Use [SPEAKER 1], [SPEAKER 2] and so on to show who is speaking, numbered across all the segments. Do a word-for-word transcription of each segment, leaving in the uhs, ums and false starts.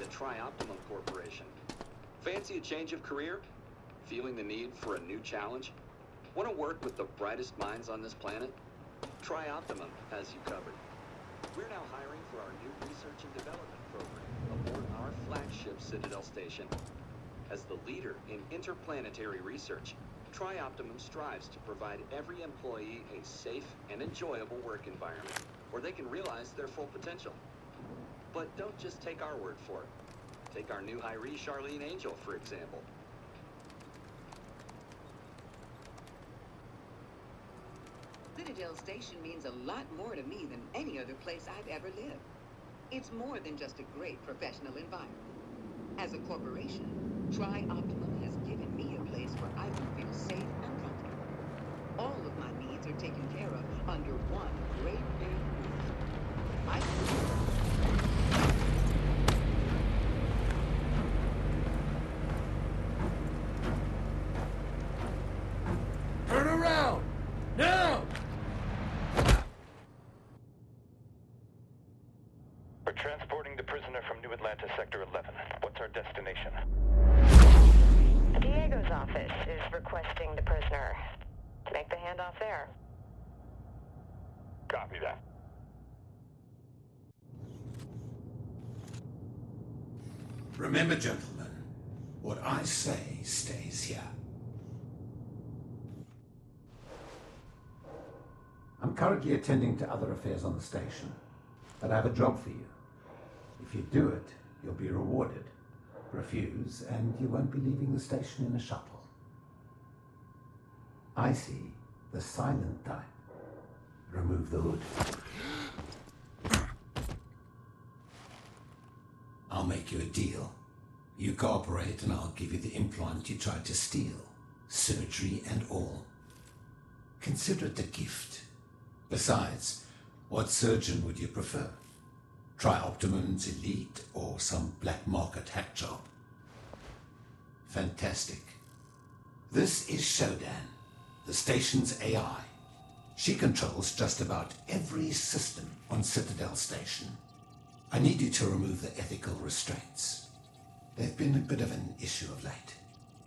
[SPEAKER 1] the Tri-Optimum Corporation. Fancy a change of career? Feeling the need for a new challenge? Want to work with the brightest minds on this planet? Tri-Optimum has you covered. We're now hiring for our new research and development program aboard our flagship Citadel station. As the leader in interplanetary research, Tri-Optimum strives to provide every employee a safe and enjoyable work environment where they can realize their full potential. But don't just take our word for it. Take our new hiree, Charlene Angel, for example.
[SPEAKER 2] Citadel Station means a lot more to me than any other place I've ever lived. It's more than just a great professional environment. As a corporation, Tri-Optimum has given me a place where I can feel safe and comfortable. All of my needs are taken care of under one great big roof. I
[SPEAKER 3] Turn around! Now!
[SPEAKER 4] We're transporting the prisoner from New Atlantis Sector eleven. What's our destination?
[SPEAKER 5] Diego's office is requesting the prisoner. To make the handoff there.
[SPEAKER 4] Copy that.
[SPEAKER 3] Remember, gentlemen, what I say stays here.
[SPEAKER 6] I'm currently attending to other affairs on the station, but I have a job for you. If you do it, you'll be rewarded. Refuse, and you won't be leaving the station in a shuttle. I see the silent type. Remove the hood.
[SPEAKER 3] I'll make you a deal. You cooperate and I'll give you the implant you tried to steal. Surgery and all. Consider it a gift. Besides, what surgeon would you prefer? Tri-Optimum's elite or some black market hack job? Fantastic. This is Shodan, the station's A I. She controls just about every system on Citadel Station. I need you to remove the ethical restraints. They've been a bit of an issue of late.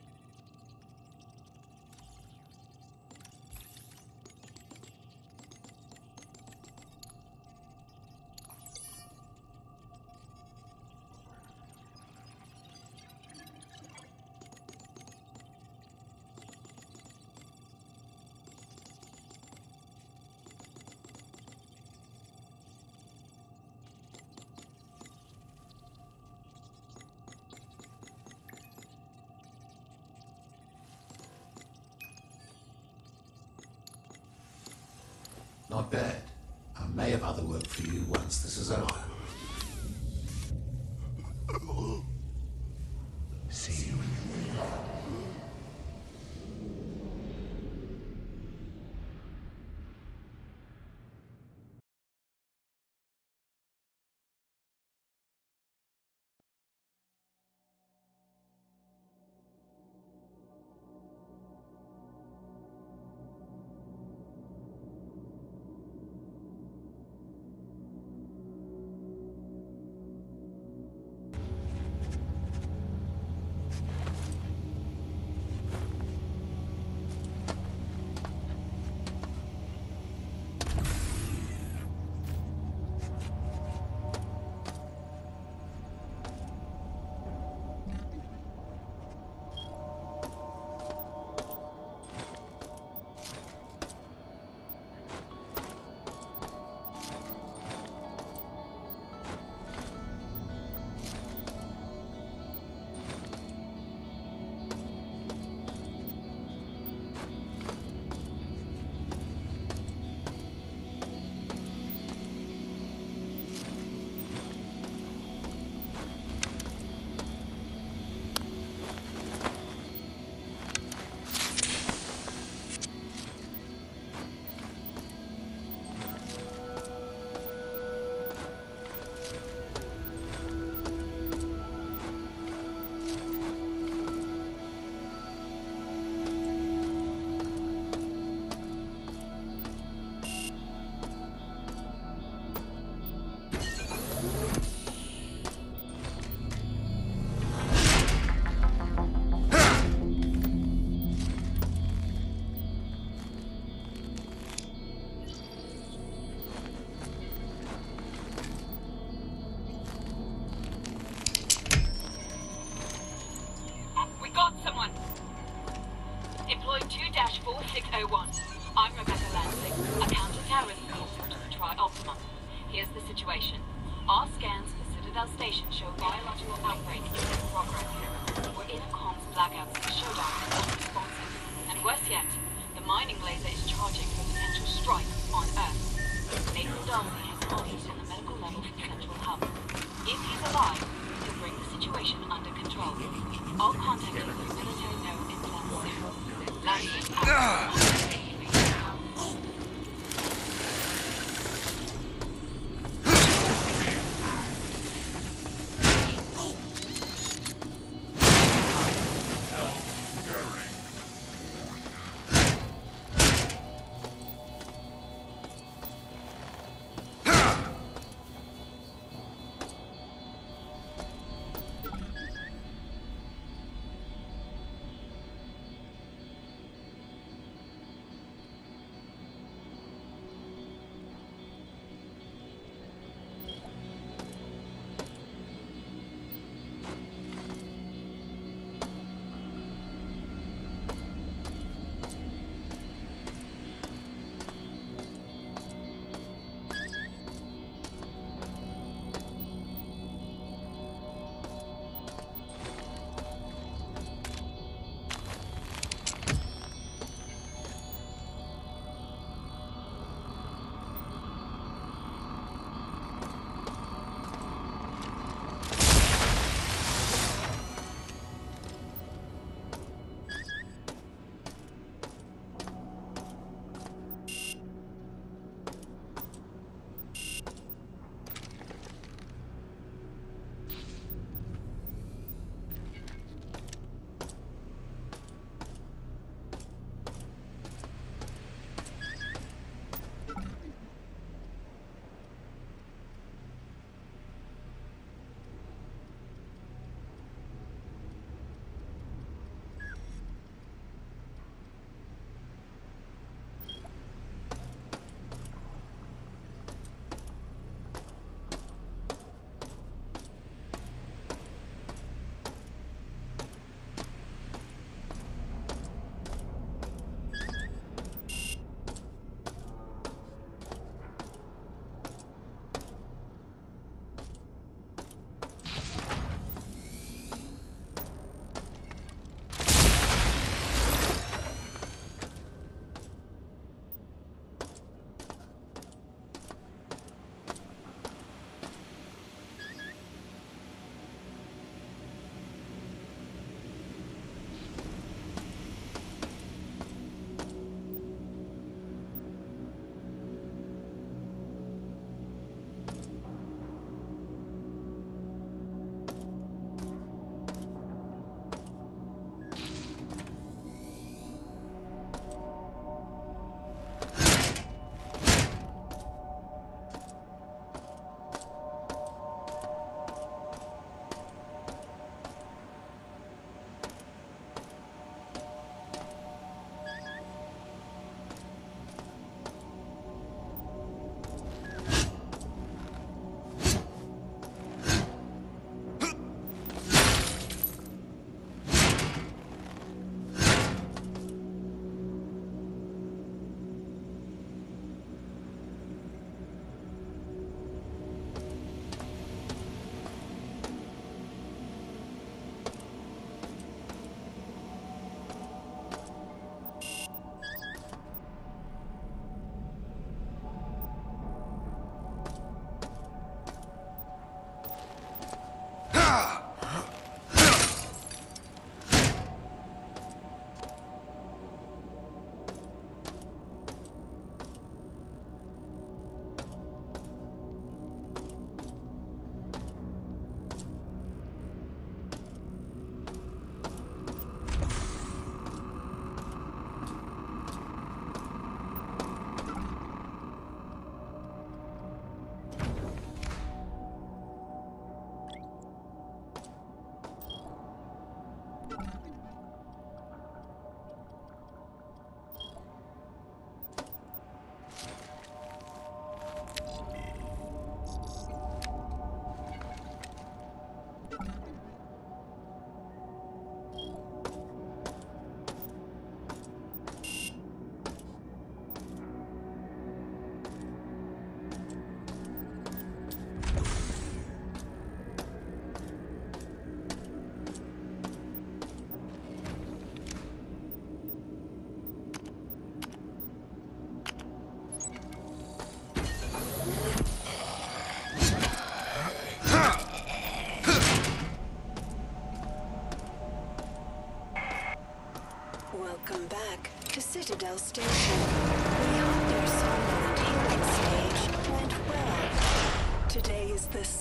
[SPEAKER 3] Not bad. I may have other work for you once this is over. See you.
[SPEAKER 7] Here's the situation. Our scans for Citadel Station show biological outbreak in progress. We're in a comms blackout, so the showdown is not responsive. And worse yet, the mining laser is charging for a potential strike on Earth. Nathan Darcy has orders on the medical level from Central Hub. If he's alive, he'll bring the situation under control. I'll contact you through military node implants soon. Lansing out.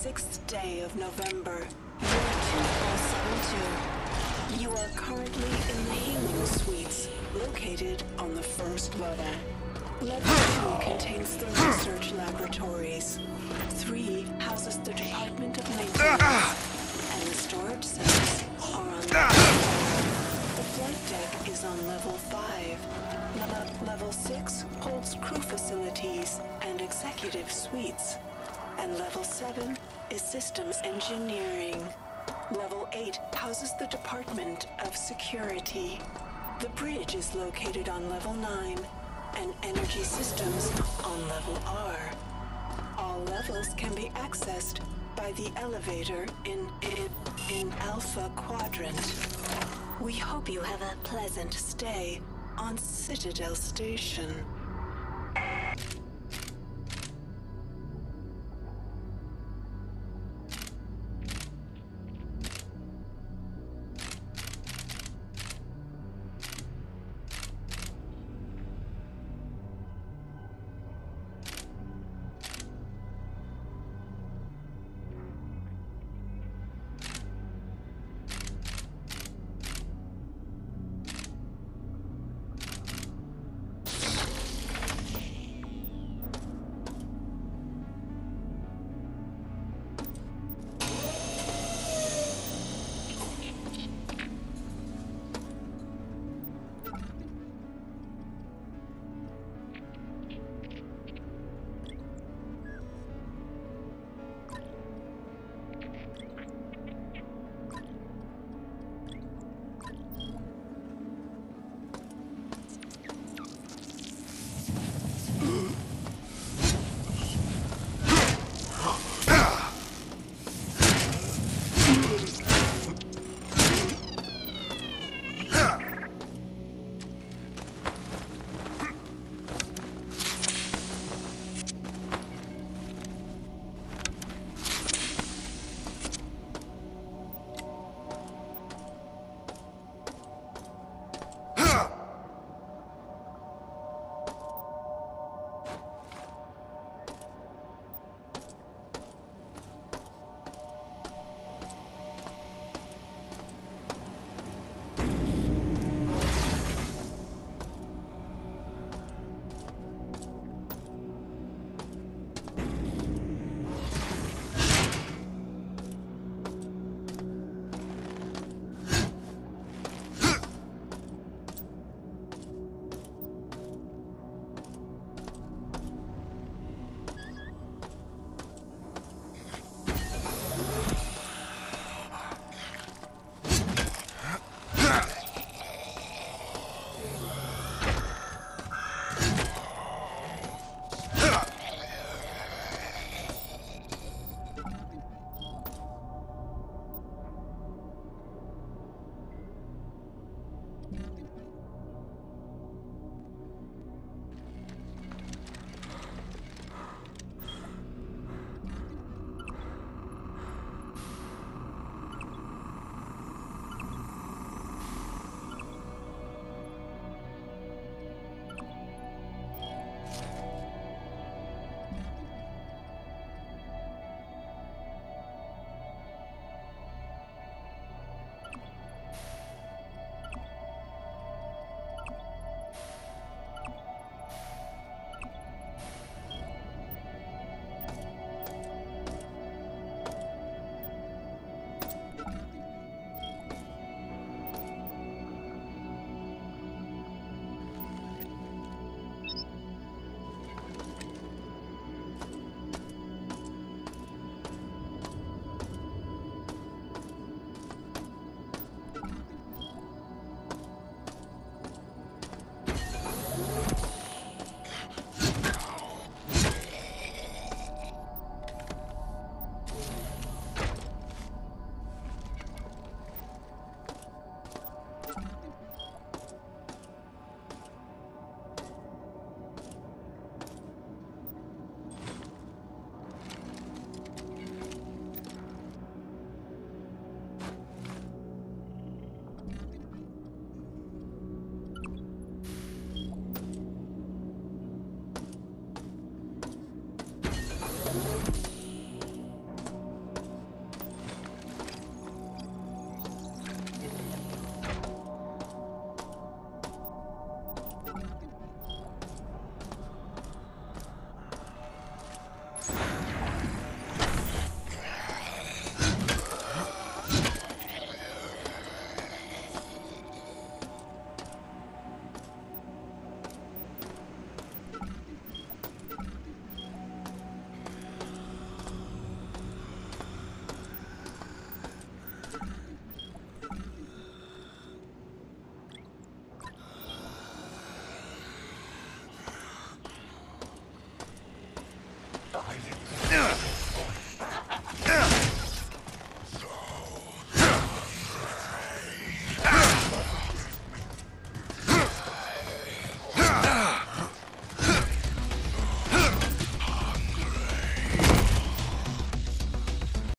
[SPEAKER 8] sixth day of November, year two four seven two. You are currently in the healing suites, located on the first level. Level two contains the research laboratories. Three houses the Department of Maintenance, and the storage cells are on level four. The flight deck is on level five. Le- level six holds crew facilities and executive suites. And level seven is systems engineering. Level eight houses the Department of Security. The bridge is located on level nine, and energy systems on level R. All levels can be accessed by the elevator in, in, in Alpha Quadrant. We hope you have a pleasant stay on Citadel Station.